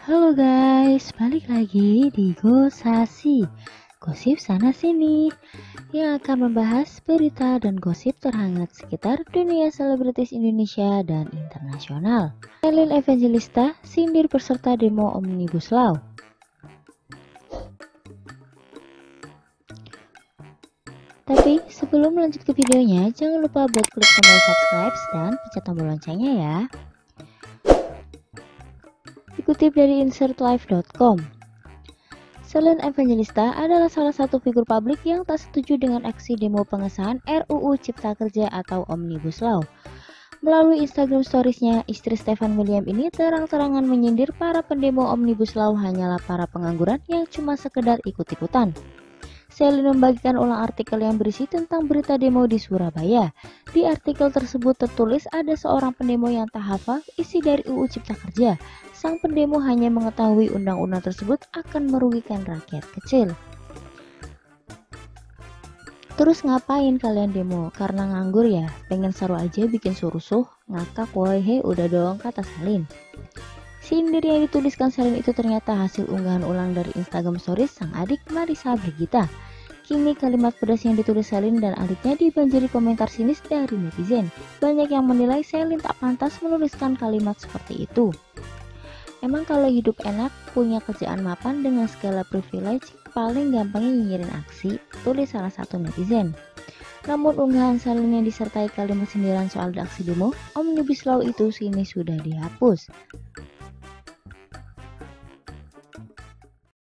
Halo guys, balik lagi di Gosasi, gosip sana sini, yang akan membahas berita dan gosip terhangat sekitar dunia selebritis Indonesia dan internasional. Sherlyn Evangelista sindir peserta demo Omnibus Law. Tapi sebelum lanjut ke videonya, jangan lupa buat klik tombol subscribe dan pencet tombol loncengnya ya. Dikutip dari insertlife.com, Sherlyn Evangelista adalah salah satu figur publik yang tak setuju dengan aksi demo pengesahan RUU Cipta Kerja atau Omnibus Law. Melalui Instagram Stories-nya, istri Stefan William ini terang-terangan menyindir para pendemo Omnibus Law hanyalah para pengangguran yang cuma sekedar ikut-ikutan. Sherlyn membagikan ulang artikel yang berisi tentang berita demo di Surabaya. Di artikel tersebut tertulis ada seorang pendemo yang tak hafal isi dari UU Cipta Kerja. Sang pendemo hanya mengetahui undang-undang tersebut akan merugikan rakyat kecil. Terus ngapain kalian demo? Karena nganggur ya? Pengen seru aja bikin surusuh? Ngakak woi he udah dong, kata Sherlyn. Sindir yang dituliskan Sherlyn itu ternyata hasil unggahan ulang dari Instagram Stories sang adik Marissa Brigita. Kini kalimat pedas yang ditulis Sherlyn dan adiknya dibanjiri komentar sinis dari netizen. Banyak yang menilai Sherlyn tak pantas menuliskan kalimat seperti itu. Emang kalau hidup enak, punya kerjaan mapan dengan segala privilege, paling gampangnya nyinyirin aksi, tulis salah satu netizen. Namun unggahan Sherlyn yang disertai kalimat sindiran soal aksi demo Omnibus Law itu kini sudah dihapus.